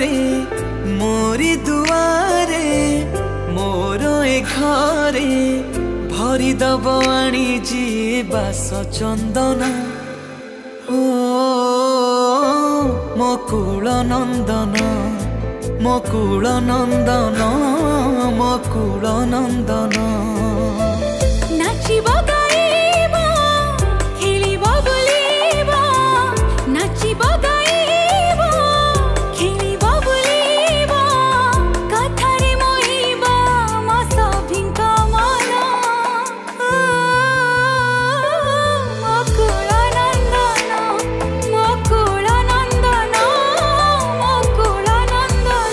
मोरी दुआरे मोर ए घरे भरी दब आनी जी बास चंदन ओ मकुल नंदन मकुल नंदन मकुल नंदन नाचिब गाइब खेलिब बुलिब नाचिब गाइब खेलिब बुलिब कथारे मोहिब म सभिंक मन मकुल नंदन मकुल नंदन मकुल नंदन।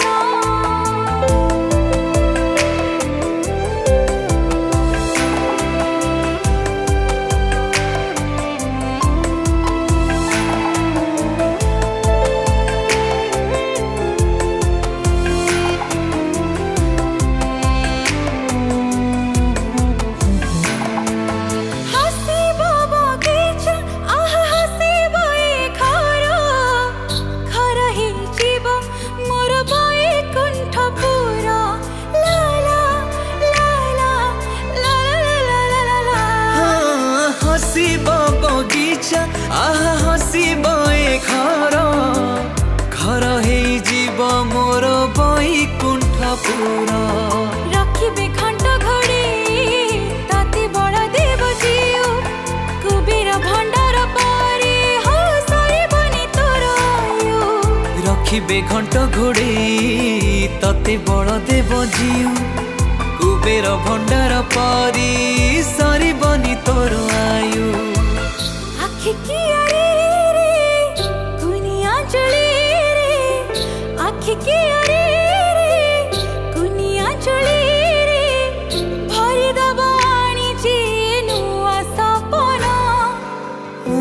हसीब बगीचा आहा हसीब ए घर घर हेजिब मोर बैकुंठपुर ला ला ला ला ला ला ला ला ला। हाँ, हसीब बगीचा आहा हसीब ए घर घर हे जीव मोर बैकुंठपुर रखिबे घंट घड़ी ताते बड़ देव जीव कुबेर भंडार पारे हो सरिबनी तोर आयु। रखिबे घंट घोड़े तते बड़ देव जीव कुबेर भंडार परी सरिबनी तोर आयु। आखि कियारे रे कुनिया चली रे आखि कियारे रे कुनिया चली रे भरी दबाणी जी नुआ सपना ओ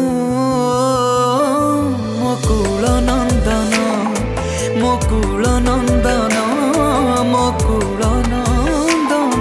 मकुल नंदन मकुल नंदन मकुल नंदन।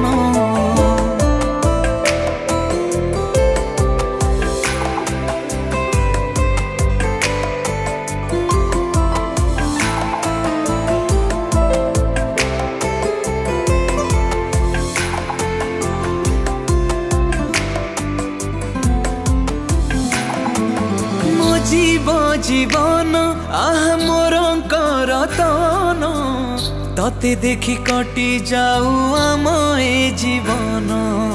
मो जीव जीवन आहा मोर करतन तते देखी कटी जाऊ आम ए जीवन।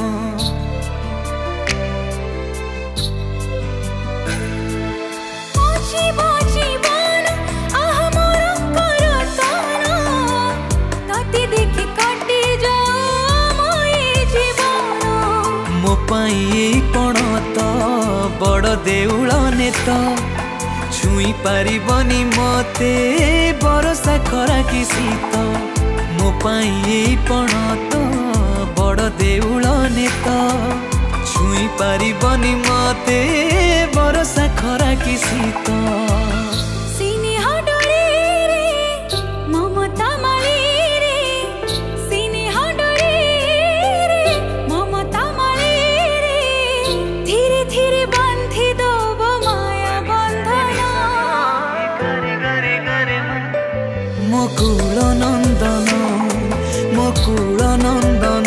जीव जीवन आहा मोर करतन ताते देखि कटि जाऊ मोए जीवन। मो पाई एई पणत बड़ देउल नेत छुई पारिबनी मते बरसा खरा कि शीत। मो पाई एई पणत बड़ देउल नेत छुई पारिबनी मते बरसा खरा कि शीत। स्नेह डोरे रे ममता माली रे स्नेह डोरे रे ममता माली रे धीरे धीरे बांधी दब माया बंधन मकुल नंदन मकुल नंदन